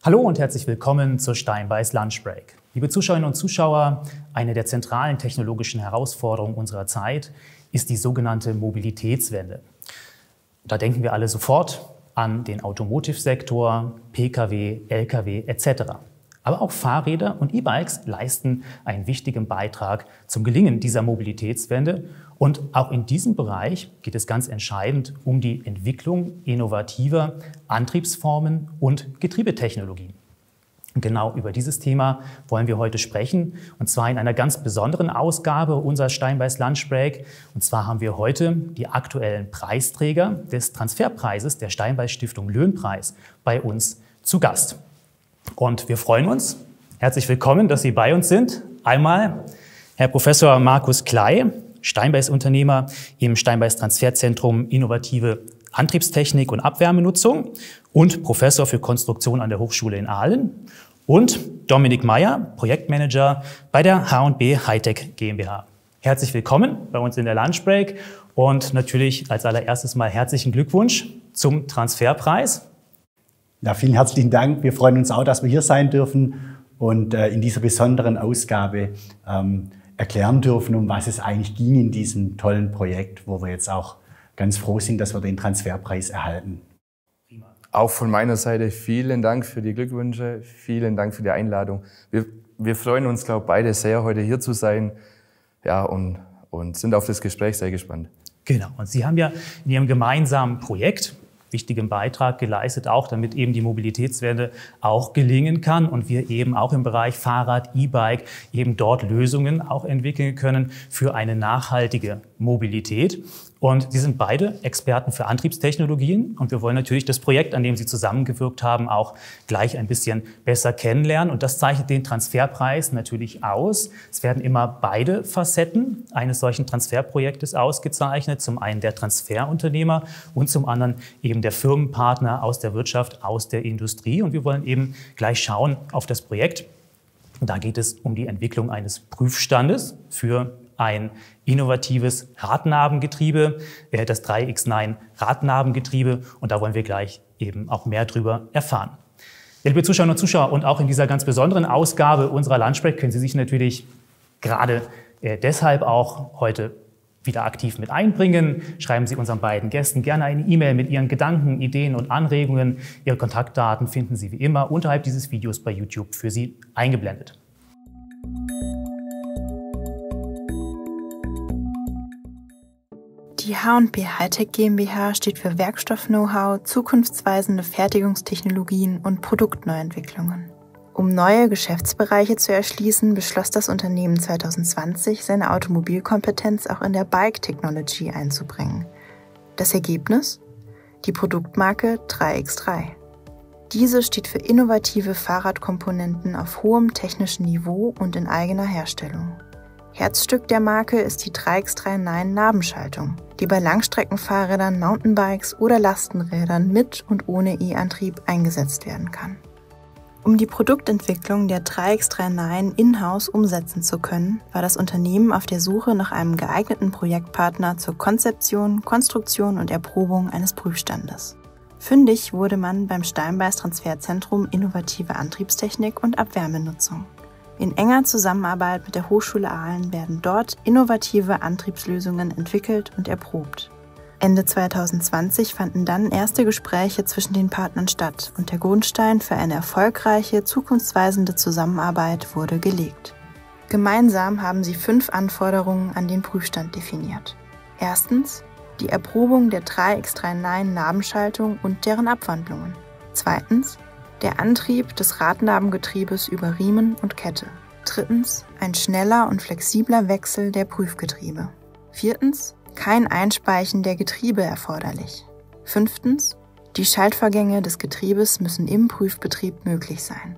Hallo und herzlich willkommen zur Steinbeiß Lunch Break. Liebe Zuschauerinnen und Zuschauer, eine der zentralen technologischen Herausforderungen unserer Zeit ist die sogenannte Mobilitätswende. Da denken wir alle sofort an den Automotive-Sektor, Pkw, Lkw etc. Aber auch Fahrräder und E-Bikes leisten einen wichtigen Beitrag zum Gelingen dieser Mobilitätswende. Und auch in diesem Bereich geht es ganz entscheidend um die Entwicklung innovativer Antriebsformen und Getriebetechnologien. Und genau über dieses Thema wollen wir heute sprechen, und zwar in einer ganz besonderen Ausgabe unserer Steinbeiß Lunch Break. Und zwar haben wir heute die aktuellen Preisträger des Transferpreises der Steinbeiß Stiftung Löhnpreis bei uns zu Gast. Und wir freuen uns. Herzlich willkommen, dass Sie bei uns sind. Einmal Herr Professor Markus Kley, Steinbeiß-Unternehmer im Steinbeiß Transferzentrum Innovative Antriebstechnik und Abwärmenutzung und Professor für Konstruktion an der Hochschule in Aalen. Und Dominik Meyer, Projektmanager bei der H&B Hightech GmbH. Herzlich willkommen bei uns in der Lunch Break und natürlich als allererstes mal herzlichen Glückwunsch zum Transferpreis. Ja, vielen herzlichen Dank. Wir freuen uns auch, dass wir hier sein dürfen und in dieser besonderen Ausgabe erklären dürfen, um was es eigentlich ging in diesem tollen Projekt, wo wir jetzt auch ganz froh sind, dass wir den Transferpreis erhalten. Auch von meiner Seite vielen Dank für die Glückwünsche, vielen Dank für die Einladung. Wir freuen uns, glaube ich, beide sehr, heute hier zu sein, ja, und sind auf das Gespräch sehr gespannt. Genau, und Sie haben ja in Ihrem gemeinsamen Projekt wichtigen Beitrag geleistet, auch damit eben die Mobilitätswende auch gelingen kann und wir eben auch im Bereich Fahrrad, E-Bike eben dort Lösungen auch entwickeln können für eine nachhaltige Mobilität. Und Sie sind beide Experten für Antriebstechnologien und wir wollen natürlich das Projekt, an dem Sie zusammengewirkt haben, auch gleich ein bisschen besser kennenlernen. Und das zeichnet den Transferpreis natürlich aus. Es werden immer beide Facetten eines solchen Transferprojektes ausgezeichnet. Zum einen der Transferunternehmer und zum anderen eben der Firmenpartner aus der Wirtschaft, aus der Industrie. Und wir wollen eben gleich schauen auf das Projekt. Und da geht es um die Entwicklung eines Prüfstandes für ein innovatives Radnabengetriebe, das 3X9 Radnabengetriebe. Und da wollen wir gleich eben auch mehr drüber erfahren. Ja, liebe Zuschauerinnen und Zuschauer, und auch in dieser ganz besonderen Ausgabe unserer Lunch Break können Sie sich natürlich gerade deshalb auch heute wieder aktiv mit einbringen. Schreiben Sie unseren beiden Gästen gerne eine E-Mail mit Ihren Gedanken, Ideen und Anregungen. Ihre Kontaktdaten finden Sie wie immer unterhalb dieses Videos bei YouTube für Sie eingeblendet. Die H&B Hightech GmbH steht für Werkstoff-Know-how, zukunftsweisende Fertigungstechnologien und Produktneuentwicklungen. Um neue Geschäftsbereiche zu erschließen, beschloss das Unternehmen 2020, seine Automobilkompetenz auch in der Bike Technology einzubringen. Das Ergebnis? Die Produktmarke 3X3. Diese steht für innovative Fahrradkomponenten auf hohem technischen Niveau und in eigener Herstellung. Herzstück der Marke ist die 3X3 Nabenschaltung, die bei Langstreckenfahrrädern, Mountainbikes oder Lastenrädern mit und ohne E-Antrieb eingesetzt werden kann. Um die Produktentwicklung der 3X3 in-house umsetzen zu können, war das Unternehmen auf der Suche nach einem geeigneten Projektpartner zur Konzeption, Konstruktion und Erprobung eines Prüfstandes. Fündig wurde man beim Steinbeiß Transferzentrum Innovative Antriebstechnik und Abwärmenutzung. In enger Zusammenarbeit mit der Hochschule Aalen werden dort innovative Antriebslösungen entwickelt und erprobt. Ende 2020 fanden dann erste Gespräche zwischen den Partnern statt und der Grundstein für eine erfolgreiche, zukunftsweisende Zusammenarbeit wurde gelegt. Gemeinsam haben sie 5 Anforderungen an den Prüfstand definiert. Erstens, die Erprobung der 3X3 Nabenschaltung und deren Abwandlungen. Zweitens, der Antrieb des Radnabengetriebes über Riemen und Kette. Drittens, ein schneller und flexibler Wechsel der Prüfgetriebe. Viertens, kein Einspeichen der Getriebe erforderlich. Fünftens, die Schaltvorgänge des Getriebes müssen im Prüfbetrieb möglich sein.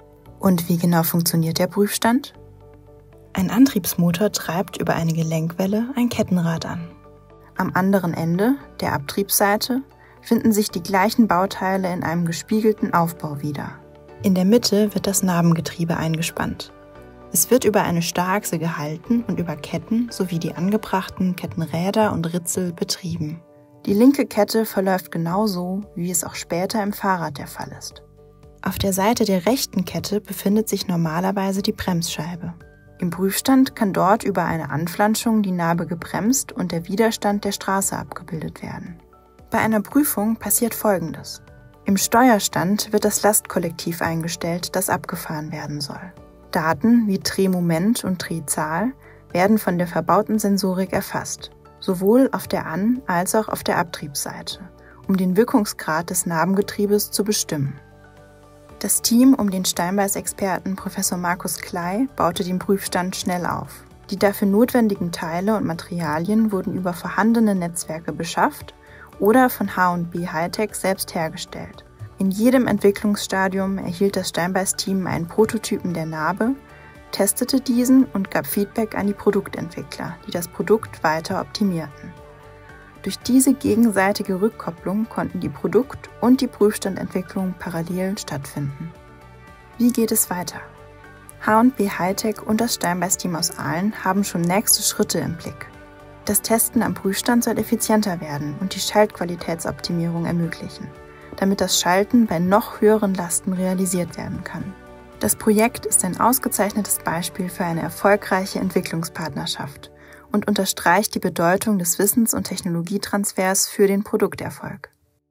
Und wie genau funktioniert der Prüfstand? Ein Antriebsmotor treibt über eine Gelenkwelle ein Kettenrad an. Am anderen Ende, der Abtriebsseite, finden sich die gleichen Bauteile in einem gespiegelten Aufbau wieder. In der Mitte wird das Nabengetriebe eingespannt. Es wird über eine Starrachse gehalten und über Ketten sowie die angebrachten Kettenräder und Ritzel betrieben. Die linke Kette verläuft genauso, wie es auch später im Fahrrad der Fall ist. Auf der Seite der rechten Kette befindet sich normalerweise die Bremsscheibe. Im Prüfstand kann dort über eine Anflanschung die Narbe gebremst und der Widerstand der Straße abgebildet werden. Bei einer Prüfung passiert Folgendes. Im Steuerstand wird das Lastkollektiv eingestellt, das abgefahren werden soll. Daten wie Drehmoment und Drehzahl werden von der verbauten Sensorik erfasst, sowohl auf der An- als auch auf der Abtriebsseite, um den Wirkungsgrad des Narbengetriebes zu bestimmen. Das Team um den Steinbeiß-Experten Professor Markus Kley baute den Prüfstand schnell auf. Die dafür notwendigen Teile und Materialien wurden über vorhandene Netzwerke beschafft oder von H&B Hightech selbst hergestellt. In jedem Entwicklungsstadium erhielt das Steinbeiß-Team einen Prototypen der Narbe, testete diesen und gab Feedback an die Produktentwickler, die das Produkt weiter optimierten. Durch diese gegenseitige Rückkopplung konnten die Produkt- und die Prüfstandentwicklung parallel stattfinden. Wie geht es weiter? H&B Hightech und das Steinbeiß-Team aus Aalen haben schon nächste Schritte im Blick. Das Testen am Prüfstand soll effizienter werden und die Schaltqualitätsoptimierung ermöglichen, damit das Schalten bei noch höheren Lasten realisiert werden kann. Das Projekt ist ein ausgezeichnetes Beispiel für eine erfolgreiche Entwicklungspartnerschaft und unterstreicht die Bedeutung des Wissens- und Technologietransfers für den Produkterfolg.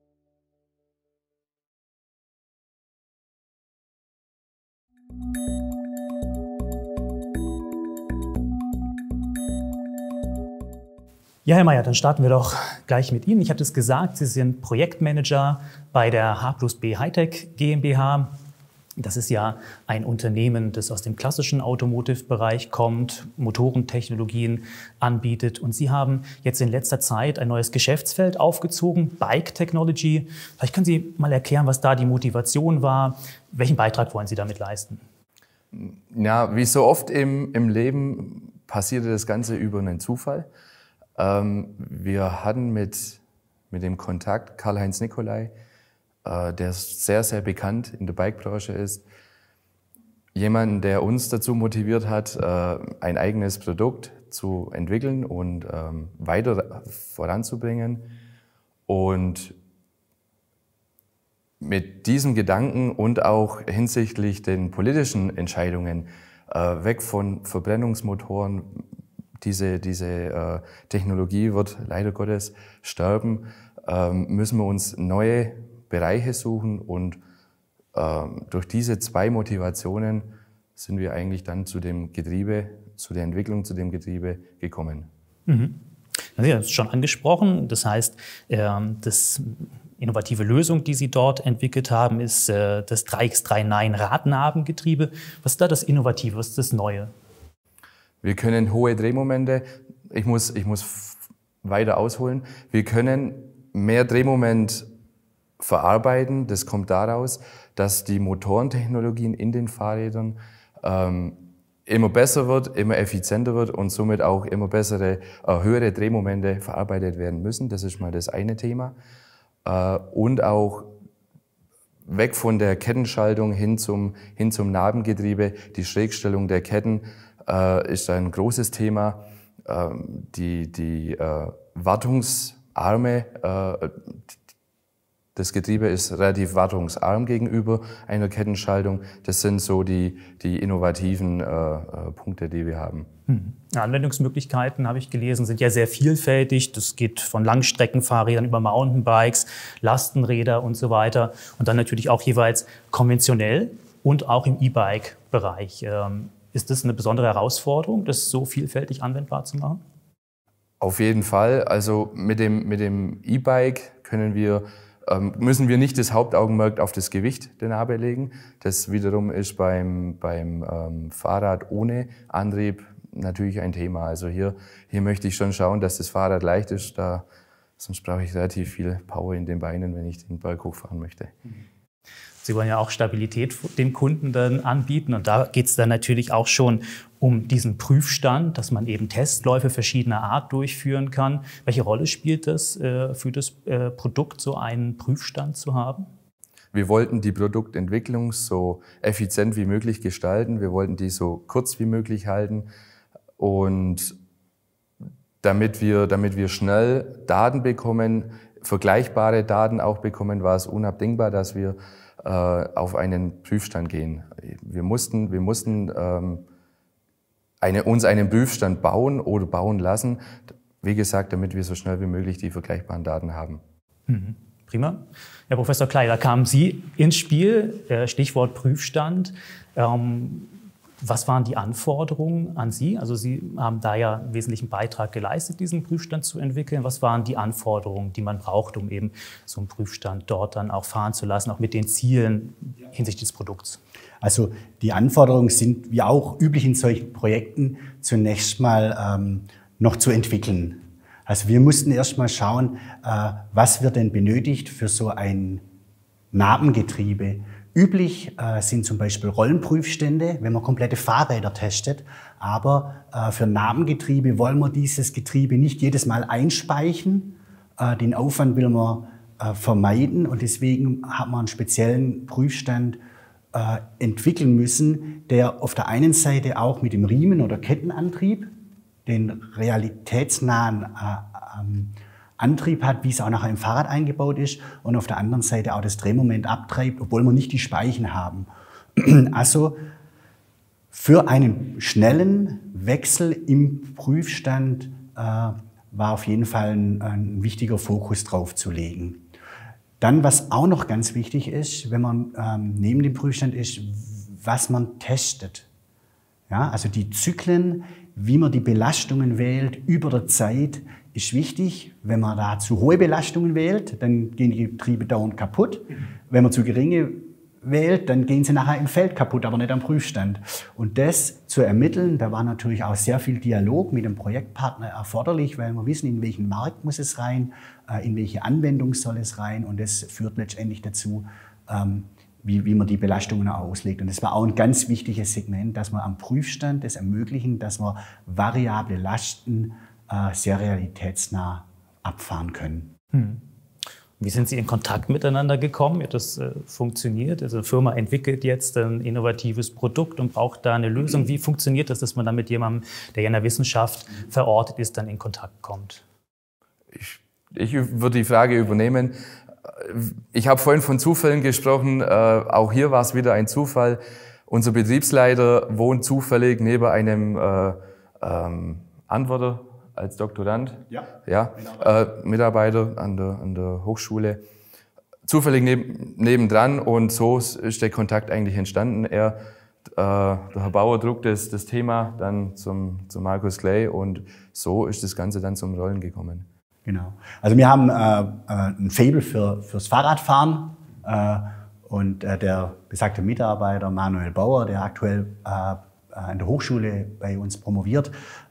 Ja, Herr Meyer, dann starten wir doch gleich mit Ihnen. Ich hatte es gesagt, Sie sind Projektmanager bei der H+B Hightech GmbH. Das ist ja ein Unternehmen, das aus dem klassischen Automotive-Bereich kommt, Motorentechnologien anbietet. Und Sie haben jetzt in letzter Zeit ein neues Geschäftsfeld aufgezogen, Bike Technology. Vielleicht können Sie mal erklären, was da die Motivation war. Welchen Beitrag wollen Sie damit leisten? Ja, wie so oft im Leben passierte das Ganze über einen Zufall. Wir hatten mit dem Kontakt Karl-Heinz Nicolai, der sehr, sehr bekannt in der Bike-Branche ist, jemanden, der uns dazu motiviert hat, ein eigenes Produkt zu entwickeln und weiter voranzubringen. Und mit diesem Gedanken und auch hinsichtlich den politischen Entscheidungen, weg von Verbrennungsmotoren, diese Technologie wird leider Gottes sterben, müssen wir uns neue Bereiche suchen und durch diese zwei Motivationen sind wir eigentlich dann zu dem Getriebe, zu der Entwicklung zu dem Getriebe gekommen. Mhm. Sie haben es schon angesprochen, das heißt, das innovative Lösung, die Sie dort entwickelt haben, ist das 3x3 Radnabengetriebe. Was ist da das Innovative, was ist das Neue? Wir können hohe Drehmomente, ich muss weiter ausholen, wir können mehr Drehmoment verarbeiten. Das kommt daraus, dass die Motorentechnologien in den Fahrrädern immer besser wird, immer effizienter wird und somit auch immer bessere, höhere Drehmomente verarbeitet werden müssen. Das ist mal das eine Thema. Und auch weg von der Kettenschaltung hin zum Nabengetriebe. Die Schrägstellung der Ketten ist ein großes Thema. Die Wartungsarme, das Getriebe ist relativ wartungsarm gegenüber einer Kettenschaltung. Das sind so die innovativen Punkte, die wir haben. Anwendungsmöglichkeiten, habe ich gelesen, sind ja sehr vielfältig. Das geht von Langstreckenfahrrädern über Mountainbikes, Lastenräder und so weiter. Und dann natürlich auch jeweils konventionell und auch im E-Bike-Bereich. Ist das eine besondere Herausforderung, das so vielfältig anwendbar zu machen? Auf jeden Fall. Also mit dem E-Bike müssen wir nicht das Hauptaugenmerk auf das Gewicht der Narbe legen. Das wiederum ist beim Fahrrad ohne Antrieb natürlich ein Thema. Also hier möchte ich schon schauen, dass das Fahrrad leicht ist. Sonst brauche ich relativ viel Power in den Beinen, wenn ich den Berg hochfahren möchte. Sie wollen ja auch Stabilität dem Kunden dann anbieten. Und da geht es dann natürlich auch schon um diesen Prüfstand, dass man eben Testläufe verschiedener Art durchführen kann. Welche Rolle spielt das für das Produkt, so einen Prüfstand zu haben? Wir wollten die Produktentwicklung so effizient wie möglich gestalten. Wir wollten die so kurz wie möglich halten. Und damit wir schnell Daten bekommen, vergleichbare Daten auch bekommen, war es unabdingbar, dass wir auf einen Prüfstand gehen. Wir mussten uns einen Prüfstand bauen oder bauen lassen, wie gesagt, damit wir so schnell wie möglich die vergleichbaren Daten haben. Mhm. Prima. Herr Professor Kley, da kamen Sie ins Spiel, Stichwort Prüfstand. Was waren die Anforderungen an Sie? Also Sie haben da ja einen wesentlichen Beitrag geleistet, diesen Prüfstand zu entwickeln. Was waren die Anforderungen, die man braucht, um eben so einen Prüfstand dort dann auch fahren zu lassen, auch mit den Zielen hinsichtlich des Produkts? Also die Anforderungen sind, wie auch üblich in solchen Projekten, zunächst mal noch zu entwickeln. Also wir mussten erst mal schauen, was wird denn benötigt für so ein Nabengetriebe. Üblich sind zum Beispiel Rollenprüfstände, wenn man komplette Fahrräder testet. Aber für Nabengetriebe wollen wir dieses Getriebe nicht jedes Mal einspeichen. Den Aufwand will man vermeiden und deswegen hat man einen speziellen Prüfstand entwickeln müssen, der auf der einen Seite auch mit dem Riemen- oder Kettenantrieb den realitätsnahen Antrieb hat, wie es auch nachher im Fahrrad eingebaut ist, und auf der anderen Seite auch das Drehmoment abtreibt, obwohl wir nicht die Speichen haben. Also für einen schnellen Wechsel im Prüfstand war auf jeden Fall ein wichtiger Fokus drauf zu legen. Dann, was auch noch ganz wichtig ist, wenn man neben dem Prüfstand ist, was man testet. Ja, also die Zyklen, wie man die Belastungen wählt über der Zeit, ist wichtig. Wenn man da zu hohe Belastungen wählt, dann gehen die Getriebe dauernd kaputt. Wenn man zu geringe wählt, dann gehen sie nachher im Feld kaputt, aber nicht am Prüfstand. Und das zu ermitteln, da war natürlich auch sehr viel Dialog mit dem Projektpartner erforderlich, weil wir wissen, in welchen Markt muss es rein, in welche Anwendung soll es rein, und das führt letztendlich dazu, wie man die Belastungen auslegt. Und das war auch ein ganz wichtiges Segment, dass wir am Prüfstand das ermöglichen, dass wir variable Lasten sehr realitätsnah abfahren können. Wie sind Sie in Kontakt miteinander gekommen? Wie hat das funktioniert? Also eine Firma entwickelt jetzt ein innovatives Produkt und braucht da eine Lösung. Wie funktioniert das, dass man dann mit jemandem, der in der Wissenschaft verortet ist, dann in Kontakt kommt? Ich würde die Frage übernehmen. Ich habe vorhin von Zufällen gesprochen. Auch hier war es wieder ein Zufall. Unser Betriebsleiter wohnt zufällig neben einem Antworter als Doktorand, Mitarbeiter an der Hochschule, zufällig nebendran, und so ist der Kontakt eigentlich entstanden. Der Herr Bauer druckt das Thema dann zum Markus Kley, und so ist das Ganze dann zum Rollen gekommen. Genau. Also wir haben ein Faible fürs Fahrradfahren, und der besagte Mitarbeiter Manuel Bauer, der aktuell an der Hochschule bei uns promoviert,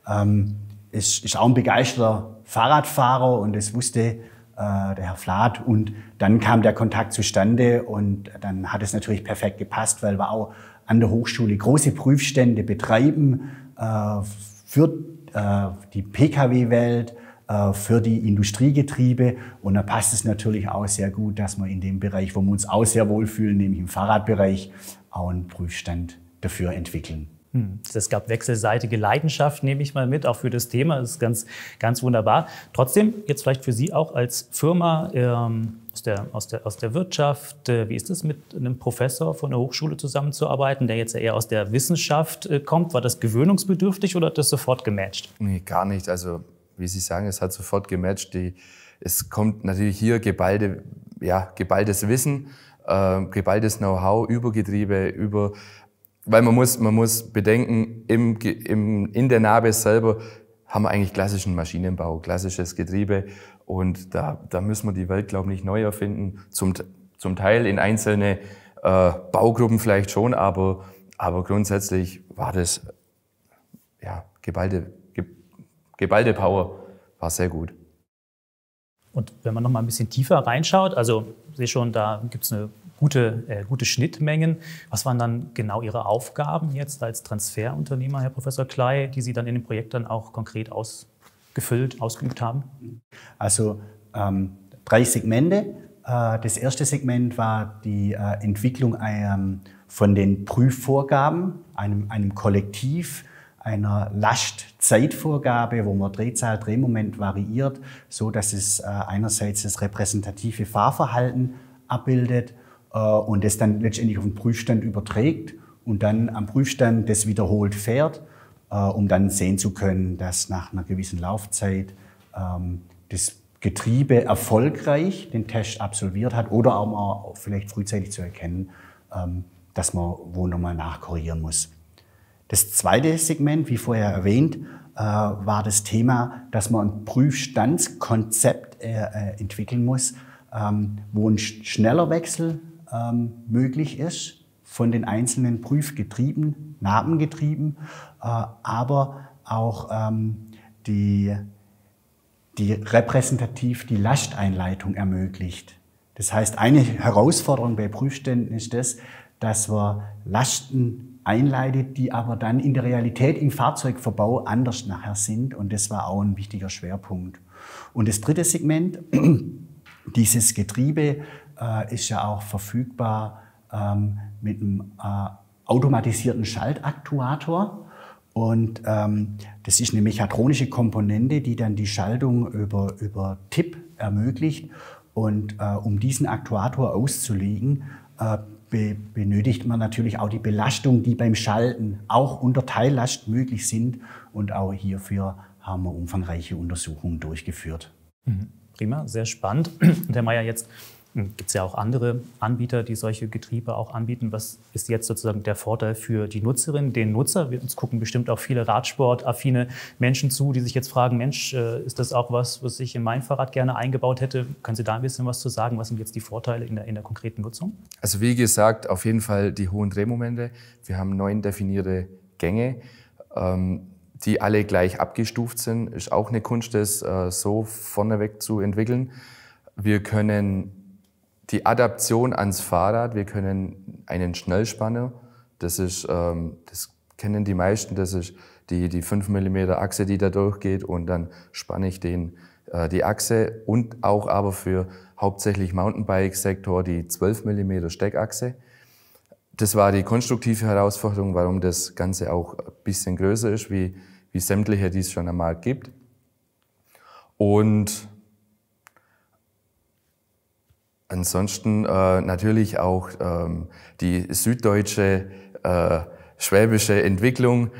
ist auch ein begeisterter Fahrradfahrer, und das wusste der Herr Flath, und dann kam der Kontakt zustande, und dann hat es natürlich perfekt gepasst, weil wir auch an der Hochschule große Prüfstände betreiben für die Pkw-Welt, für die Industriegetriebe, und da passt es natürlich auch sehr gut, dass wir in dem Bereich, wo wir uns auch sehr wohlfühlen, nämlich im Fahrradbereich, auch einen Prüfstand dafür entwickeln. Es gab wechselseitige Leidenschaft, nehme ich mal mit, auch für das Thema. Das ist ganz, ganz wunderbar. Trotzdem, jetzt vielleicht für Sie auch als Firma aus der Wirtschaft, wie ist es, mit einem Professor von der Hochschule zusammenzuarbeiten, der jetzt eher aus der Wissenschaft kommt? War das gewöhnungsbedürftig oder hat das sofort gematcht? Nee, gar nicht. Also, wie Sie sagen, es hat sofort gematcht. Es kommt natürlich hier geballtes Wissen, geballtes Know-how über Getriebe, weil man muss bedenken, in der Nabe selber haben wir eigentlich klassischen Maschinenbau, klassisches Getriebe, und da müssen wir die Welt, glaube ich, nicht neu erfinden. Zum Teil in einzelne Baugruppen vielleicht schon, aber grundsätzlich war das geballte Power, war sehr gut. Und wenn man noch mal ein bisschen tiefer reinschaut, also ich sehe schon, da gibt es eine gute Schnittmengen. Was waren dann genau Ihre Aufgaben jetzt als Transferunternehmer, Herr Professor Kley, die Sie dann in dem Projekt dann auch konkret ausgeübt haben? Also 3 Segmente. Das erste Segment war die Entwicklung von den Prüfvorgaben, einem Kollektiv, einer Lastzeitvorgabe, wo man Drehzahl, Drehmoment variiert, so dass es einerseits das repräsentative Fahrverhalten abbildet und das dann letztendlich auf den Prüfstand überträgt und dann am Prüfstand das wiederholt fährt, um dann sehen zu können, dass nach einer gewissen Laufzeit das Getriebe erfolgreich den Test absolviert hat oder auch mal vielleicht frühzeitig zu erkennen, dass man wo nochmal nachkorrigieren muss. Das zweite Segment, wie vorher erwähnt, war das Thema, dass man ein Prüfstandskonzept entwickeln muss, wo ein schneller Wechsel möglich ist von den einzelnen Prüfgetrieben, Nabengetrieben, aber auch die repräsentativ die Lasteinleitung ermöglicht. Das heißt, eine Herausforderung bei Prüfständen ist das, dass man Lasten einleitet, die aber dann in der Realität im Fahrzeugverbau anders nachher sind. Und das war auch ein wichtiger Schwerpunkt. Und das dritte Segment, dieses Getriebe, ist ja auch verfügbar mit einem automatisierten Schaltaktuator. Und das ist eine mechatronische Komponente, die dann die Schaltung über Tipp ermöglicht. Und um diesen Aktuator auszulegen, benötigt man natürlich auch die Belastung, die beim Schalten auch unter Teillast möglich sind. Und auch hierfür haben wir umfangreiche Untersuchungen durchgeführt. Prima, sehr spannend. Und Herr Meyer, jetzt gibt es ja auch andere Anbieter, die solche Getriebe auch anbieten. Was ist jetzt sozusagen der Vorteil für die Nutzerin, den Nutzer? Uns gucken bestimmt auch viele radsportaffine Menschen zu, die sich jetzt fragen, Mensch, ist das auch was ich in mein Fahrrad gerne eingebaut hätte? Können Sie da ein bisschen was zu sagen? Was sind jetzt die Vorteile in der konkreten Nutzung? Also wie gesagt, auf jeden Fall die hohen Drehmomente. Wir haben 9 definierte Gänge, die alle gleich abgestuft sind. Ist auch eine Kunst, das so vorneweg zu entwickeln. Wir können die Adaption ans Fahrrad, wir können einen Schnellspanner, das kennen die meisten, das ist die 5 mm Achse, die da durchgeht und dann spanne ich die Achse und auch aber für hauptsächlich Mountainbike-Sektor die 12 mm Steckachse. Das war die konstruktive Herausforderung, warum das Ganze auch ein bisschen größer ist, wie sämtliche, die es schon am Markt gibt. Und ansonsten natürlich auch die süddeutsche, schwäbische Entwicklung.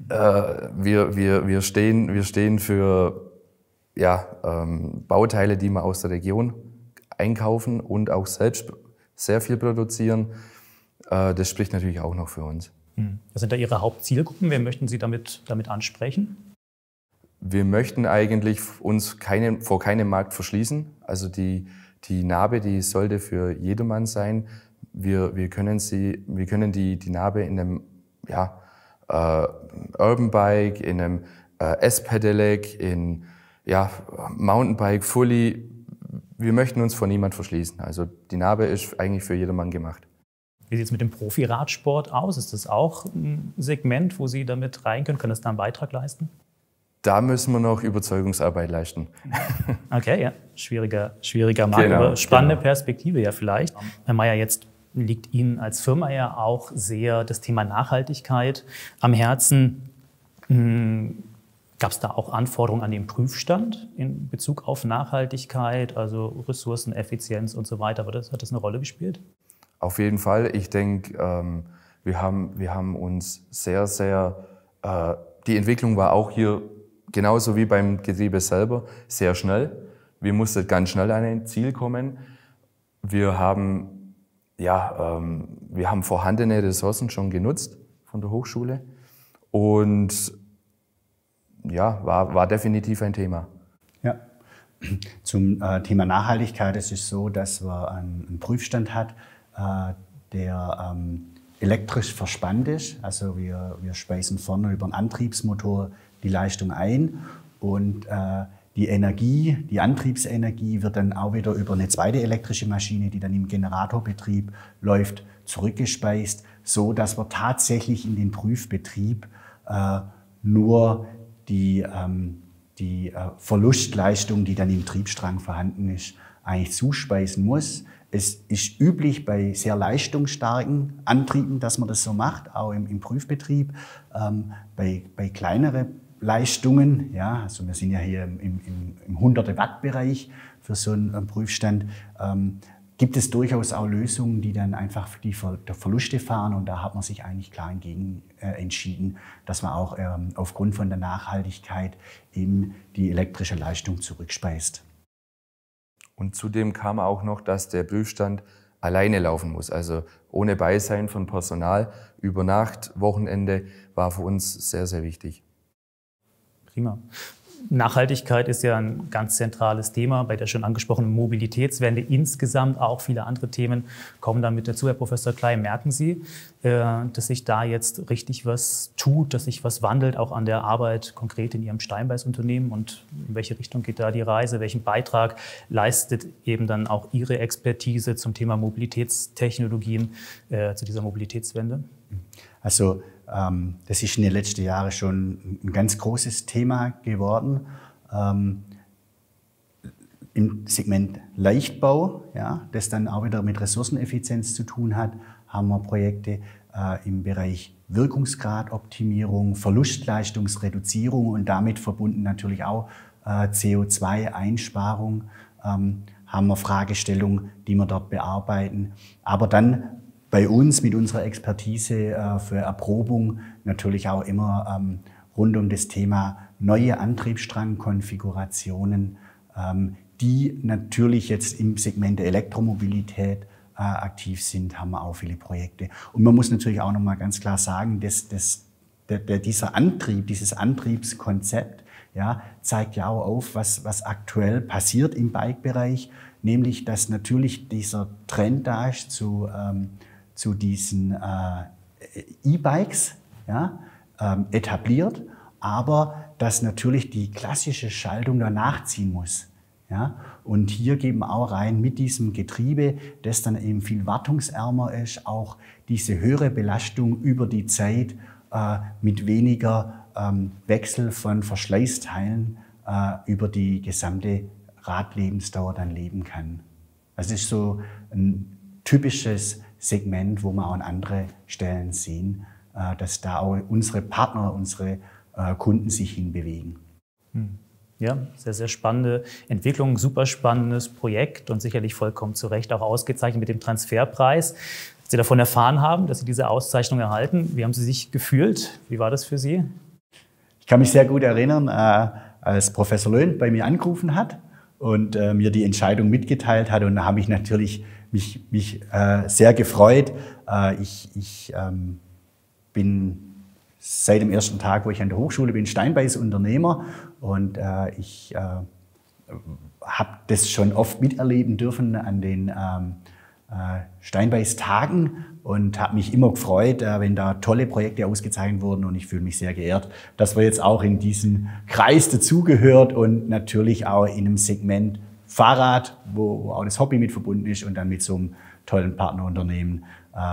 Wir stehen für Bauteile, die wir aus der Region einkaufen und auch selbst sehr viel produzieren. Das spricht natürlich auch noch für uns. Was sind da Ihre Hauptzielgruppen? Wer möchten Sie damit ansprechen? Wir möchten eigentlich uns vor keinem Markt verschließen. Also die Nabe, die sollte für jedermann sein. Wir können die Nabe in einem Urban Bike, in einem S-Pedelec, in Mountainbike, Fully. Wir möchten uns vor niemand verschließen. Also die Nabe ist eigentlich für jedermann gemacht. Wie sieht es mit dem Profi-Radsport aus? Ist das auch ein Segment, wo Sie damit rein können? Können das da einen Beitrag leisten? Da müssen wir noch Überzeugungsarbeit leisten. Okay, ja, schwieriger Markt, genau, aber spannende Perspektive ja vielleicht. Herr Meyer, jetzt liegt Ihnen als Firma ja auch sehr das Thema Nachhaltigkeit am Herzen. Gab es da auch Anforderungen an den Prüfstand in Bezug auf Nachhaltigkeit, also Ressourceneffizienz und so weiter? Hat das eine Rolle gespielt? Auf jeden Fall. Ich denke, wir haben uns die Entwicklung war auch hier genauso wie beim Getriebe selber sehr schnell. Wir mussten ganz schnell an ein Ziel kommen. Wir haben vorhandene Ressourcen schon genutzt von der Hochschule und war definitiv ein Thema. Ja. Zum Thema Nachhaltigkeit, es ist so, dass man einen Prüfstand hat, der elektrisch verspannt ist. Also wir speisen vorne über einen Antriebsmotor die Leistung ein und die Antriebsenergie wird dann auch wieder über eine zweite elektrische Maschine, die dann im Generatorbetrieb läuft, zurückgespeist, so dass wir tatsächlich in den Prüfbetrieb nur die Verlustleistung, die dann im Triebstrang vorhanden ist, eigentlich zuspeisen muss. Es ist üblich bei sehr leistungsstarken Antrieben, dass man das so macht, auch im Prüfbetrieb. Bei kleineren Leistungen, ja, also wir sind ja hier im 100 Watt-Bereich für so einen Prüfstand, gibt es durchaus auch Lösungen, die dann einfach die Verluste fahren. Und da hat man sich eigentlich klar entgegen entschieden, dass man auch aufgrund von der Nachhaltigkeit eben die elektrische Leistung zurückspeist. Und zudem kam auch noch, dass der Prüfstand alleine laufen muss. Also ohne Beisein von Personal über Nacht, Wochenende war für uns sehr, sehr wichtig. Prima. Nachhaltigkeit ist ja ein ganz zentrales Thema bei der schon angesprochenen Mobilitätswende. Insgesamt auch viele andere Themen kommen damit dazu. Herr Professor Kley, merken Sie, dass sich da jetzt richtig was tut, dass sich was wandelt, auch an der Arbeit konkret in Ihrem Steinbeis-Unternehmen? Und in welche Richtung geht da die Reise? Welchen Beitrag leistet eben dann auch Ihre Expertise zum Thema Mobilitätstechnologien zu dieser Mobilitätswende? Also das ist in den letzten Jahren schon ein ganz großes Thema geworden. Im Segment Leichtbau, ja, das dann auch wieder mit Ressourceneffizienz zu tun hat, haben wir Projekte im Bereich Wirkungsgradoptimierung, Verlustleistungsreduzierung und damit verbunden natürlich auch CO2-Einsparung. Haben wir Fragestellungen, die wir dort bearbeiten. Aber dann bei uns mit unserer Expertise für Erprobung natürlich auch immer rund um das Thema neue Antriebsstrangkonfigurationen, die natürlich jetzt im Segment der Elektromobilität aktiv sind, haben wir auch viele Projekte. Und man muss natürlich auch noch mal ganz klar sagen, dieses Antriebskonzept, ja, zeigt ja auch auf, was aktuell passiert im Bike-Bereich, nämlich dass natürlich dieser Trend da ist zu diesen E-Bikes, ja, etabliert, aber dass natürlich die klassische Schaltung danach ziehen muss. Ja. Und hier geben wir auch rein mit diesem Getriebe, das dann eben viel wartungsärmer ist, auch diese höhere Belastung über die Zeit mit weniger Wechsel von Verschleißteilen über die gesamte Radlebensdauer dann leben kann. Das ist so ein typisches Segment, wo wir auch an andere Stellen sehen, dass da auch unsere Partner, unsere Kunden sich hinbewegen. Ja, sehr, sehr spannende Entwicklung, super spannendes Projekt und sicherlich vollkommen zu Recht auch ausgezeichnet mit dem Transferpreis. Als Sie davon erfahren haben, dass Sie diese Auszeichnung erhalten, wie haben Sie sich gefühlt? Wie war das für Sie? Ich kann mich sehr gut erinnern, als Professor Löhn bei mir angerufen hat und mir die Entscheidung mitgeteilt hat. Und da habe ich natürlich mich sehr gefreut. Ich bin seit dem ersten Tag, wo ich an der Hochschule bin, Steinbeis-Unternehmer und ich habe das schon oft miterleben dürfen an den Steinbeis-Tagen und habe mich immer gefreut, wenn da tolle Projekte ausgezeichnet wurden und ich fühle mich sehr geehrt, dass wir jetzt auch in diesen Kreis dazugehört und natürlich auch in einem Segment Fahrrad, wo auch das Hobby mit verbunden ist und dann mit so einem tollen Partnerunternehmen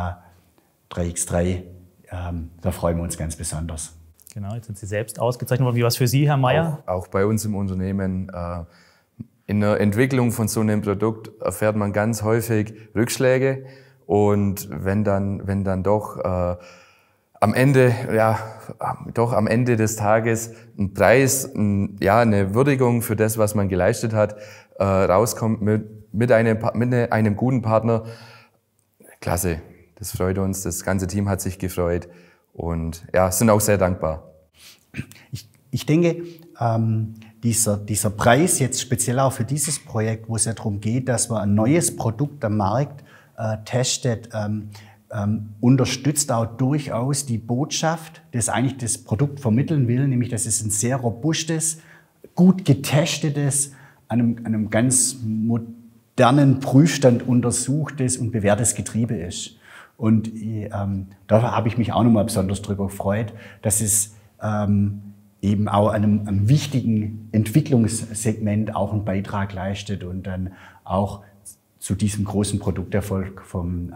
3x3, da freuen wir uns ganz besonders. Genau, jetzt sind Sie selbst ausgezeichnet worden. Wie war es für Sie, Herr Meyer? Auch bei uns im Unternehmen, in der Entwicklung von so einem Produkt erfährt man ganz häufig Rückschläge und wenn dann doch am Ende des Tages ein Preis, eine Würdigung für das, was man geleistet hat, rauskommt mit einem guten Partner. Klasse, das freut uns, das ganze Team hat sich gefreut und ja, sind auch sehr dankbar. Ich denke, dieser Preis jetzt speziell auch für dieses Projekt, wo es ja darum geht, dass man ein neues Produkt am Markt testet, unterstützt auch durchaus die Botschaft, dass eigentlich das Produkt vermitteln will, nämlich dass es ein sehr robustes, gut getestetes, an einem ganz modernen Prüfstand untersuchtes und bewährtes Getriebe ist. Und da habe ich mich auch nochmal besonders drüber gefreut, dass es eben auch einem wichtigen Entwicklungssegment auch einen Beitrag leistet und dann auch zu diesem großen Produkterfolg vom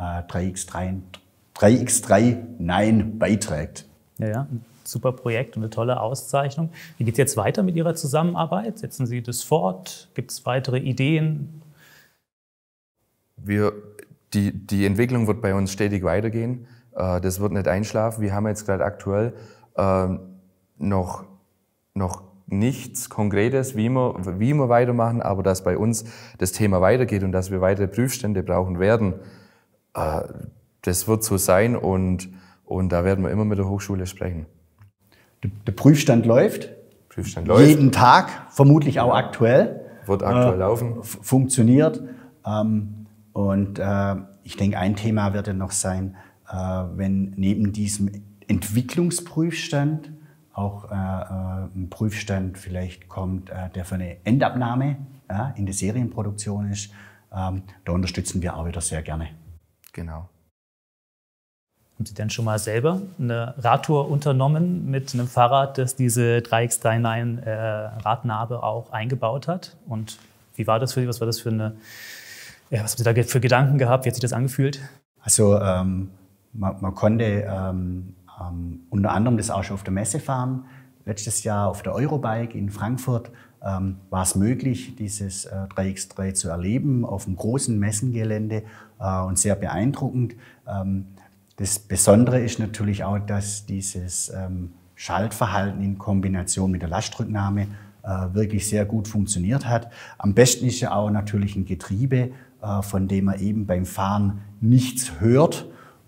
3x3 Nein beiträgt. Ja, ein super Projekt und eine tolle Auszeichnung. Wie geht es jetzt weiter mit Ihrer Zusammenarbeit? Setzen Sie das fort? Gibt es weitere Ideen? die Entwicklung wird bei uns stetig weitergehen. Das wird nicht einschlafen. Wir haben jetzt gerade aktuell noch nichts Konkretes, wie wir weitermachen, aber dass bei uns das Thema weitergeht und dass wir weitere Prüfstände brauchen werden, das wird so sein und da werden wir immer mit der Hochschule sprechen. Der Prüfstand läuft. Jeden Tag, vermutlich auch aktuell. Wird aktuell laufen. Funktioniert. Und ich denke, ein Thema wird ja noch sein, wenn neben diesem Entwicklungsprüfstand auch ein Prüfstand vielleicht kommt, der für eine Endabnahme in der Serienproduktion ist. Da unterstützen wir auch wieder sehr gerne. Genau. Haben Sie denn schon mal selber eine Radtour unternommen mit einem Fahrrad, das diese 3x39 Radnabe auch eingebaut hat? Und wie war das für Sie? Was war das was haben Sie da für Gedanken gehabt? Wie hat sich das angefühlt? Also man konnte unter anderem das auch schon auf der Messe fahren. Letztes Jahr auf der Eurobike in Frankfurt war es möglich, dieses 3x3 zu erleben auf einem großen Messengelände und sehr beeindruckend. Das Besondere ist natürlich auch, dass dieses Schaltverhalten in Kombination mit der Lastrücknahme wirklich sehr gut funktioniert hat. Am besten ist ja auch natürlich ein Getriebe, von dem man eben beim Fahren nichts hört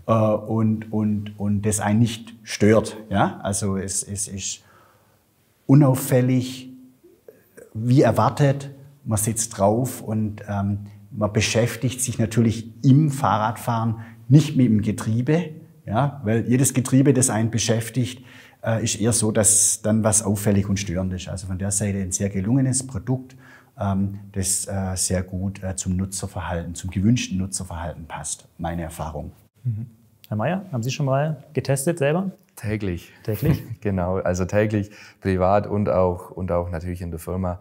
und das einen nicht stört. Ja? Also es ist unauffällig, wie erwartet, man sitzt drauf und man beschäftigt sich natürlich im Fahrradfahren nicht mit dem Getriebe, ja, weil jedes Getriebe, das einen beschäftigt, ist eher so, dass dann was auffällig und störend ist. Also von der Seite ein sehr gelungenes Produkt, das sehr gut zum Nutzerverhalten, zum gewünschten Nutzerverhalten passt, meine Erfahrung. Mhm. Herr Meyer, haben Sie schon mal getestet selber? Täglich. Täglich? Genau, also täglich, privat und auch natürlich in der Firma.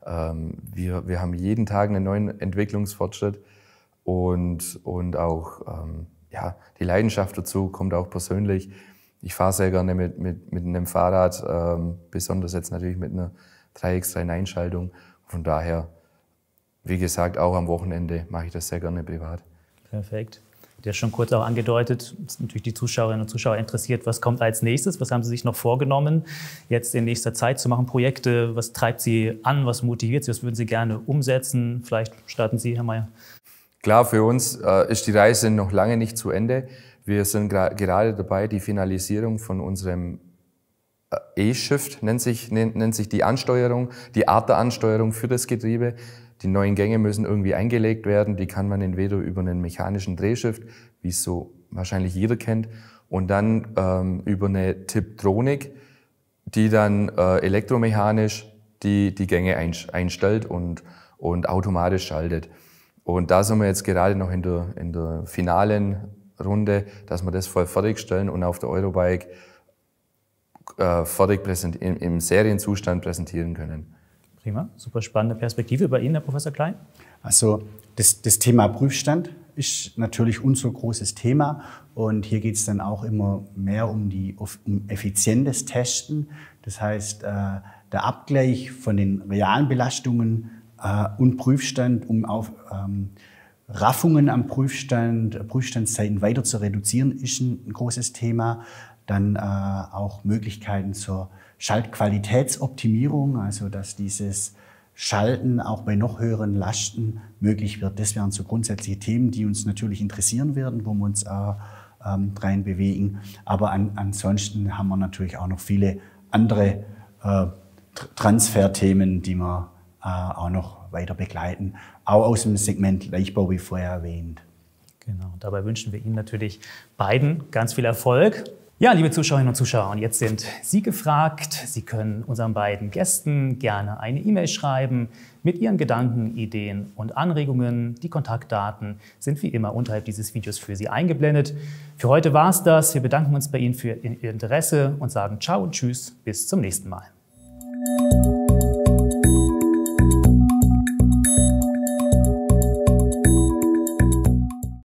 Wir haben jeden Tag einen neuen Entwicklungsfortschritt und auch die Leidenschaft dazu kommt auch persönlich. Ich fahre sehr gerne mit einem Fahrrad, besonders jetzt natürlich mit einer 3x3-Einschaltung. Von daher, wie gesagt, auch am Wochenende mache ich das sehr gerne privat. Perfekt. Der schon kurz auch angedeutet, ist natürlich die Zuschauerinnen und Zuschauer interessiert, was kommt als nächstes? Was haben Sie sich noch vorgenommen, jetzt in nächster Zeit zu machen? Projekte, was treibt Sie an, was motiviert Sie, was würden Sie gerne umsetzen? Vielleicht starten Sie, Herr Meyer. Klar, für uns ist die Reise noch lange nicht zu Ende. Wir sind gerade dabei, die Finalisierung von unserem E-Shift, nennt sich die Ansteuerung, die Art der Ansteuerung für das Getriebe. Die neuen Gänge müssen irgendwie eingelegt werden. Die kann man entweder über einen mechanischen Drehshift, wie es so wahrscheinlich jeder kennt, und dann über eine Tiptronik, die dann elektromechanisch die Gänge einstellt und automatisch schaltet. Und da sind wir jetzt gerade noch in der finalen Runde, dass wir das voll fertigstellen und auf der Eurobike fertig im Serienzustand präsentieren können. Prima, super spannende Perspektive. Bei Ihnen, Herr Professor Klein? Also das Thema Prüfstand ist natürlich unser großes Thema und hier geht es dann auch immer mehr um effizientes Testen. Das heißt, der Abgleich von den realen Belastungen und Prüfstand, um auf Raffungen am Prüfstandszeiten weiter zu reduzieren, ist ein großes Thema. Dann auch Möglichkeiten zur Schaltqualitätsoptimierung, also dass dieses Schalten auch bei noch höheren Lasten möglich wird. Das wären so grundsätzliche Themen, die uns natürlich interessieren werden, wo wir uns rein bewegen. Aber ansonsten haben wir natürlich auch noch viele andere Transferthemen, die wir auch noch weiter begleiten, auch aus dem Segment Leichtbau, wie vorher erwähnt. Genau, dabei wünschen wir Ihnen natürlich beiden ganz viel Erfolg. Ja, liebe Zuschauerinnen und Zuschauer, und jetzt sind Sie gefragt. Sie können unseren beiden Gästen gerne eine E-Mail schreiben mit Ihren Gedanken, Ideen und Anregungen. Die Kontaktdaten sind wie immer unterhalb dieses Videos für Sie eingeblendet. Für heute war es das. Wir bedanken uns bei Ihnen für Ihr Interesse und sagen Ciao und Tschüss, bis zum nächsten Mal.